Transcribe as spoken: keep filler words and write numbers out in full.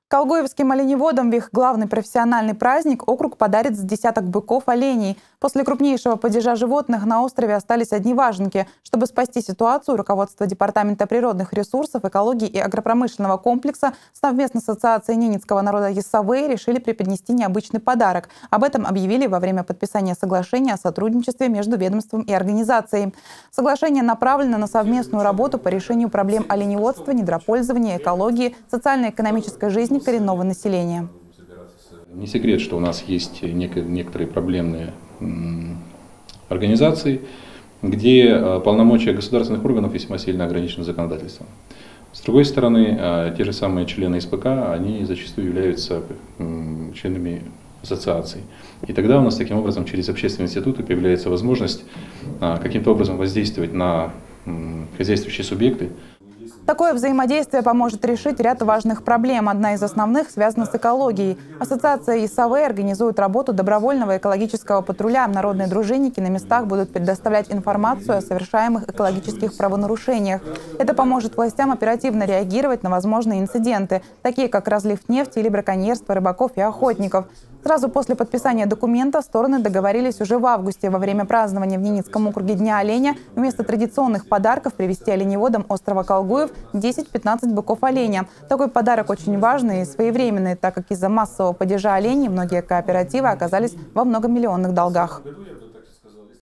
Колгуевским оленеводам в их главный профессиональный праздник округ подарит с десяток быков-оленей. После крупнейшего падежа животных на острове остались одни важенки. Чтобы спасти ситуацию, руководство Департамента природных ресурсов, экологии и агропромышленного комплекса совместно с Ассоциацией ненецкого народа Яссавы решили преподнести необычный подарок. Об этом объявили во время подписания соглашения о сотрудничестве между ведомством и организацией. Соглашение направлено на совместную работу по решению проблем оленеводства, недропользования, экологии, социально-экономической жизни коренного населения. Не секрет, что у нас есть некоторые проблемные организации, где полномочия государственных органов весьма сильно ограничены законодательством. С другой стороны, те же самые члены СПК, они зачастую являются членами ассоциаций. И тогда у нас таким образом через общественные институты появляется возможность каким-то образом воздействовать на хозяйствующие субъекты. Такое взаимодействие поможет решить ряд важных проблем. Одна из основных связана с экологией. Ассоциация Яссавы организует работу добровольного экологического патруля. Народные дружинники на местах будут предоставлять информацию о совершаемых экологических правонарушениях. Это поможет властям оперативно реагировать на возможные инциденты, такие как разлив нефти или браконьерство рыбаков и охотников. Сразу после подписания документа стороны договорились уже в августе во время празднования в Ненецком округе Дня оленя вместо традиционных подарков привезти оленеводам острова Колгуев десять-пятнадцать быков оленя. Такой подарок очень важный и своевременный, так как из-за массового падежа оленей многие кооперативы оказались во многомиллионных долгах.